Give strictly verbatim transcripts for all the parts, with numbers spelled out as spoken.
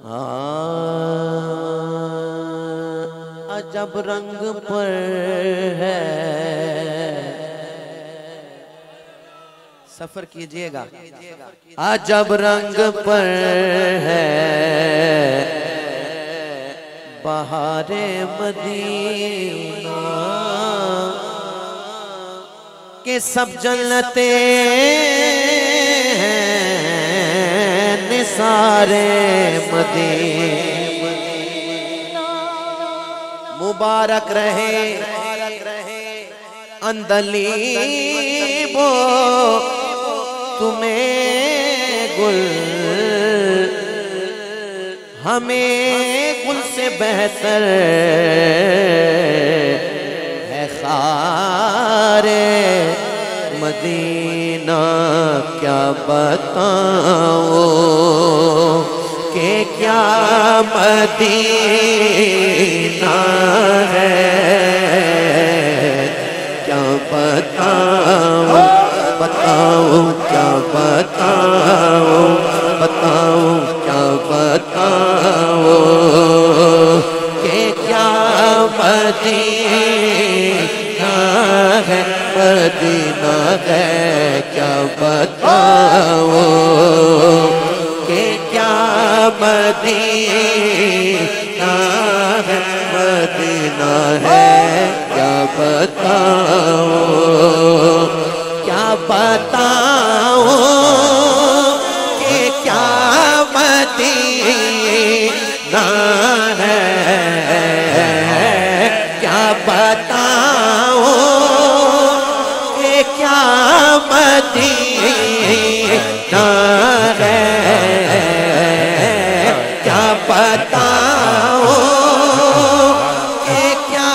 عجب رنگ پر ہے، سفر کیجئے گا، عجب رنگ پر ہے بہار مدینہ کہ سب جنتے ہیں نثار مدینہ مبارک رہے اندلیبو تمہیں گل ہمیں گل سے بہتر ہے خار مدینہ کیا بتاؤں کہ کیا مدینہ ہے کیا بتاؤں بتاؤں کیا بتاؤں بتاؤں کیا بتاؤں کہ کیا مدینہ ہے مدینہ ہے کیا بتاؤں کہ کیا مدینہ ہے مدینہ ہے کیا بتاؤں کیا بتاؤں کہ کیا مدینہ ہے کیا بتاؤں کہ کیا مدینہ ہے کیا بتاؤں کہ کیا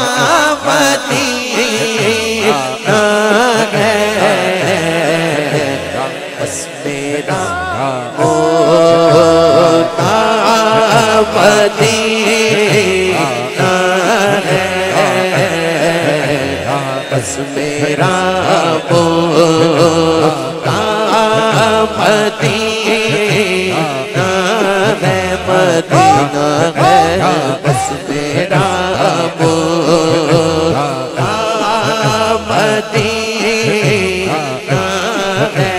مدینہ ہے بس میرا ہوتا مدینہ ہے بس میرا ہوتا مدینہ ہے مدینہ ہے بس میرا ہوتا مدینہ ہے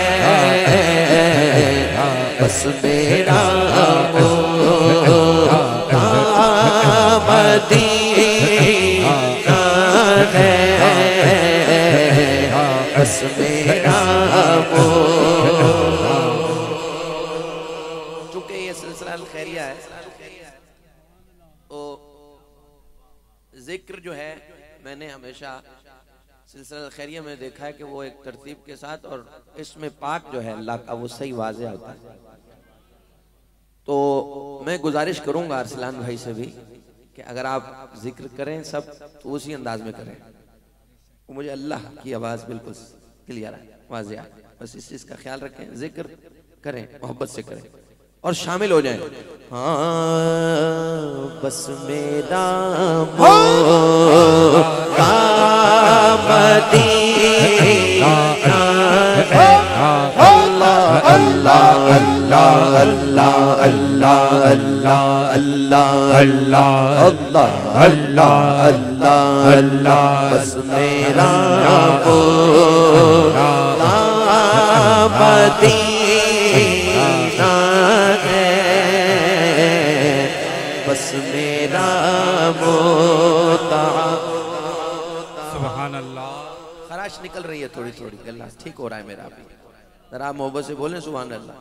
بس میرا ہوتا مدینہ ہے بس میرا چونکہ یہ سلسلہ الخیریہ ہے تو ذکر جو ہے میں نے ہمیشہ سلسلہ الخیریہ میں دیکھا ہے کہ وہ ایک ترتیب کے ساتھ اور اس میں پاک جو ہے اللہ کا وہ صحیح واضح ہوتا ہے تو میں گزارش کروں گا ارسلان بھائی سے بھی کہ اگر آپ ذکر کریں سب تو اسی انداز میں کریں مجھے اللہ کی آواز بالکل کلیئر ہے واضح ہے بس اس چیز کا خیال رکھیں ذکر کریں محبت سے کریں اور شامل ہو جائیں ہاں بس میرا مولا مدینہ ہے اللہ اللہ اللہ اللہ اللہ اللہ اللہ اللہ اللہ اللہ اللہ بس میرا مولا مدینہ ہے بس میرا موتا سبحان اللہ خراش نکل رہی ہے تھوڑی تھوڑی اللہ ٹھیک ہو رہا ہے میرا بھی ذرا محبت سے بولیں سبحان اللہ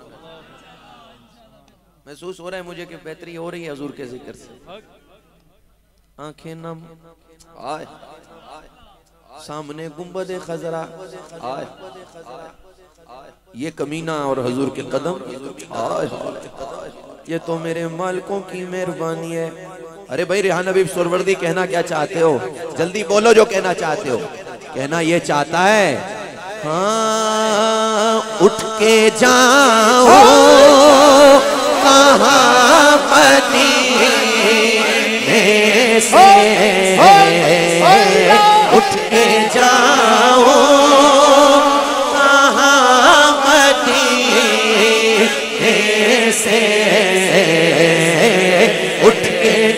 محسوس ہو رہا ہے مجھے کہ بہتری ہو رہی ہے حضور کے ذکر سے آنکھیں نم آئے سامنے گنبد خضرا آئے یہ کمینہ اور حضور کے قدم آئے یہ تو میرے مالکوں کی مہربانی ہے ارے بھائی ریحان حبیب سروردی کہنا کیا چاہتے ہو جلدی بولو جو کہنا چاہتے ہو کہنا یہ چاہتا ہے ہاں اٹھ کے جاؤ کہاں مدینے سے اٹھ کے جاؤ کہاں مدینے سے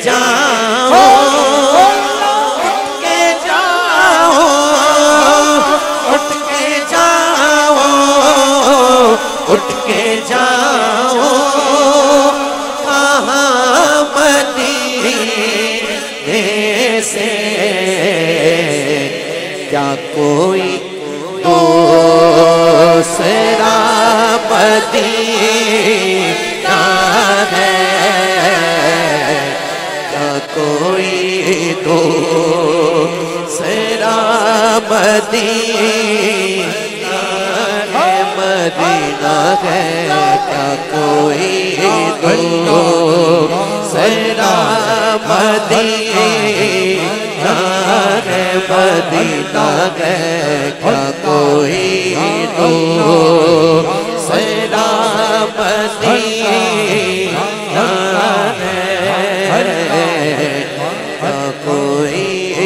جاؤ اٹھ کے جاؤ اٹھ کے جاؤ اٹھ کے جاؤ کہاں مدینے سے کیا کوئی دوسرا مدینہ ہے کیا کوئی دوسرا مدینہ ہے مدینہ ہے کیا کوئی دوسرا مدینہ ہے مدینہ ہے کیا کوئی دوسرا مدینہ ہے کیا کوئی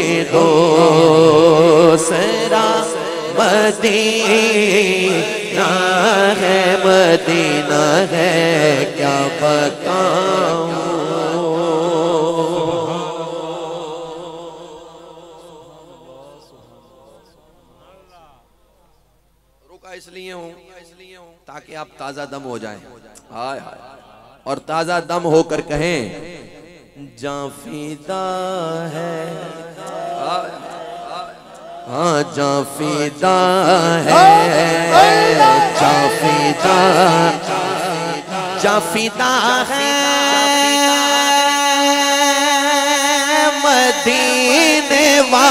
دوسرا مدینہ ہے مدینہ ہے کیا بتاؤں اس لیے ہوں تاکہ آپ تازہ دم ہو جائیں اور تازہ دم ہو کر کہیں جاں فیدہ ہے ہاں جاں فیدہ ہے جاں فیدہ جاں فیدہ ہے مدینے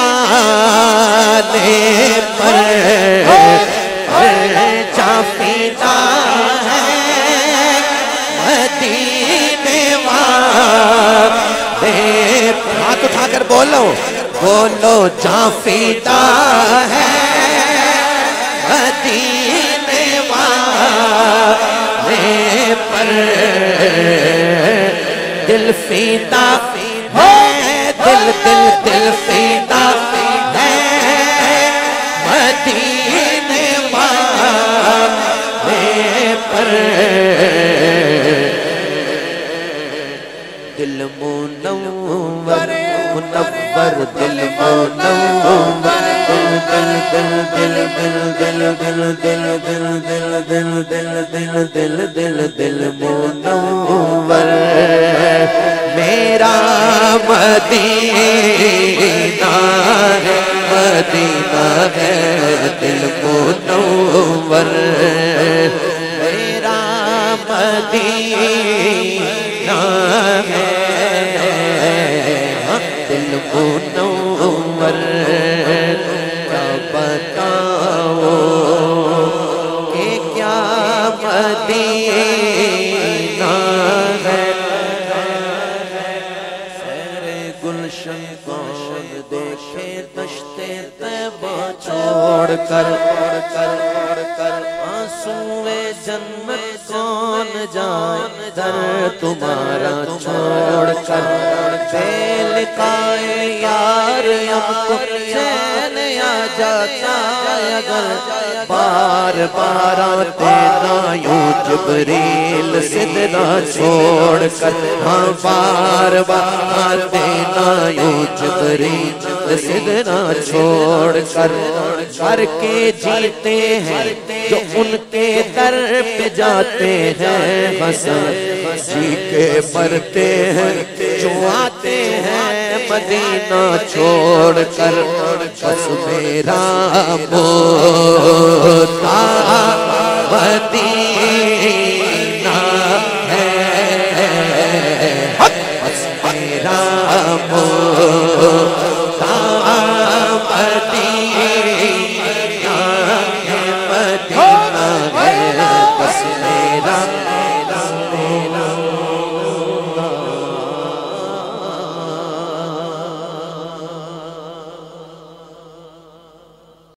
والے پر جاں فیدہ ہے مدینے والے ہاتھ اٹھا کر بولو بولو جاں فیدہ ہے مدینے والے پر دل فیدہ ہے دل دل دل فیدہ ہے مدینے والے پر دل منور منور دل منور دل دل دل دل دل دل دل دل دل دل دل دل دل دل منور میرا مدینہ ہے مدینہ ہے دل منور میرا مدینہ ہے دل منور کیا بتاؤ کہ کیا مدینہ ہے سیر گلشن کون دیکھے دشت طیبہ چھوڑ کر آنسوئے جنت کون جائے در تمہارا چھوڑ کر بے لقائے یار ہم کو چین آ جاتا اگر بار بار آتے نہ یوں جبریل سدرہ چھوڑ کر ہاں بار بار آتے نہ یوں جبریل سدرہ چھوڑ کر کر کے جیتے ہیں جو ان کے در پہ جاتے ہیں حسن جی کے مرتے ہیں جو آتے ہیں مدینہ چھوڑ کر بس میرا مولا